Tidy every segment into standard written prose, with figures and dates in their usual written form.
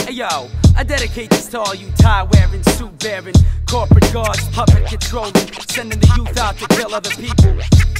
Hey yo, I dedicate this to all you tie-wearing, suit-bearing, corporate guards, puppet controlling, sending the youth out to kill other people.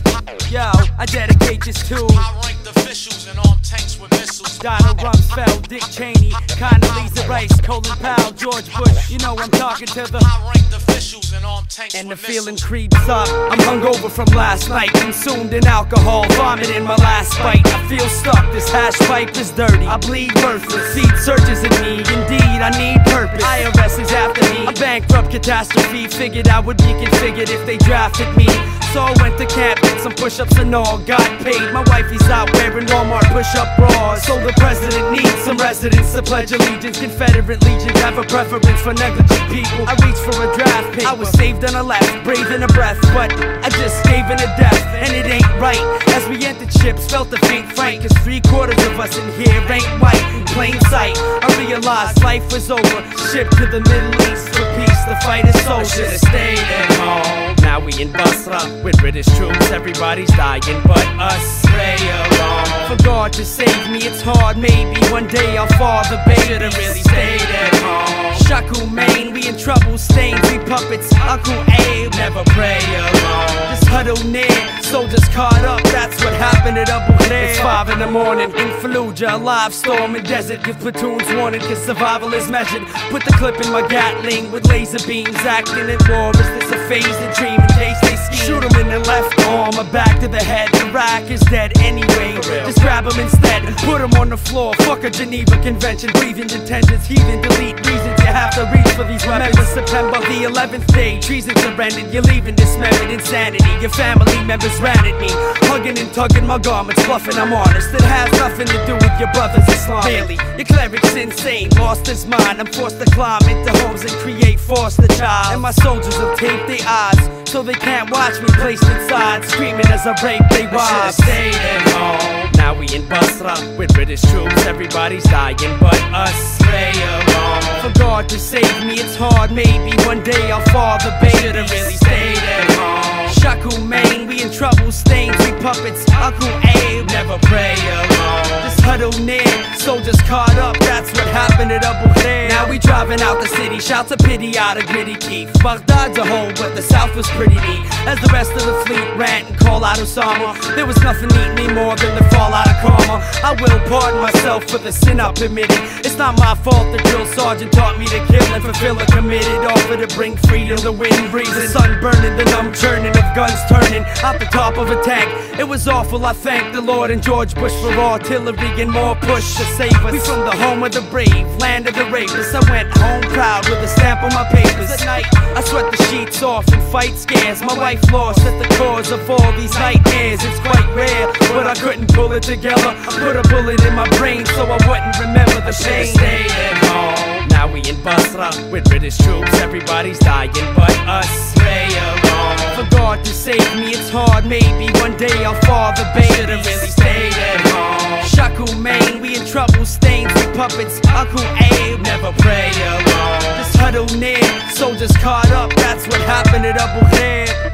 Yo, I dedicate this to high-ranked officials and armed tanks with missiles. Donald Rumsfeld, Dick Cheney, Condoleezza Rice, Colin Powell, George Bush. You know I'm talking to the high-ranked officials and armed tanks and the with feeling missiles. creeps up. I'm hungover from last night, consumed in alcohol, vomit in my last bite. I feel stuck, this hash pipe is dirty. I bleed worthless, seed surges in me. Indeed, I need purpose. IRS is after me. A bankrupt catastrophe. Figured I would be configured if they drafted me. So I went to camp, did some push-ups and all, got paid. My wifey's out wearing Walmart push-up bras. So the president needs some residents to pledge allegiance. Confederate legions have a preference for negligent people. I reached for a draft paper. I was saved on the left, breathing a breath, but I just gave in to death, and it ain't right. As we entered ships, felt the faint fright, cause 3/4 of us in here ain't white. In plain sight, I realized life was over. Shipped to the Middle East for peace, the fight is over. Should've stayed at home. Now we in Basra with British troops, everybody's dying but us. Pray alone for God to save me, it's hard, maybe one day I'll father baby. Should've really stayed at home. Shaku Maine, we in trouble, stains, we puppets, Uncle Abe. Never pray alone. Just huddle near, soldiers caught up, that's what happened at Abu Ghraib. It's 5 in the morning, in Fallujah, a live storm in desert. Give platoons warning, cause survival is measured. Put the clip in my Gatling with laser beams, acting at war. Is this a phase, a dream in case they scheme? Shoot him in the left arm, a back to the head. Iraq is dead anyway, just grab him instead. Put him on the floor, fuck a Geneva Convention. Breathing detentions, heathen, delete reasons. You have to reach for these weapons. Remember September the 11th day, treason surrendered. You're leaving dismembered, insanity. Your family members ran at me, hugging and tugging my garments, bluffing I'm honest. It has nothing to do with your brother's Islam. Barely, your cleric's insane, lost his mind. I'm forced to climb into homes and create foster child. And my soldiers have taped their eyes, so they can't watch me placed inside, screaming as I rape they wives. Stayed at home. Now we in Basra with British troops, everybody's dying but us. Pray alone for God to save me, it's hard, maybe one day I'll father baby. Should've really stayed at home. Shaku Maine, we in trouble, stains, we puppets, Uncle Abe. Never pray alone. Just huddle near, soldiers caught up, that's what happened at Abu Ghraib. Now we driving out the city, shout to pity out of gritty Keith. Baghdad's a hole, but the south was pretty neat. As the rest of the fleet rant and call out Osama, there was nothing eating me more than the fallout of karma. I will pardon myself for the sin I permitted. It's not my fault the drill sergeant taught me to kill and fulfill a committed offer to bring freedom. The wind breezes, the sun burning, the numb churning of guns turning out the top of a tank. It was awful, I thank the Lord and George Bush for artillery and more push to save us. We from the home of the brave, land of the rapists. I went home proud with a stamp on my papers. At night, I sweat the sheets off and fight scares. My wife lost at the cause of all these nightmares. It's quite rare, but I couldn't pull it together. I put a bullet in my brain so I wouldn't remember the pain. Stayed at home. Now we in Basra with British troops, everybody's dying but us. Pray alone for God to save me, it's hard, maybe one day I'll father baby. Should've really stayed at home. Shaku Maine, we in trouble, stains, we puppets, Uncle Abe. Never pray alone. Just huddle near, soldiers caught up, that's what happened at Abu Ghraib.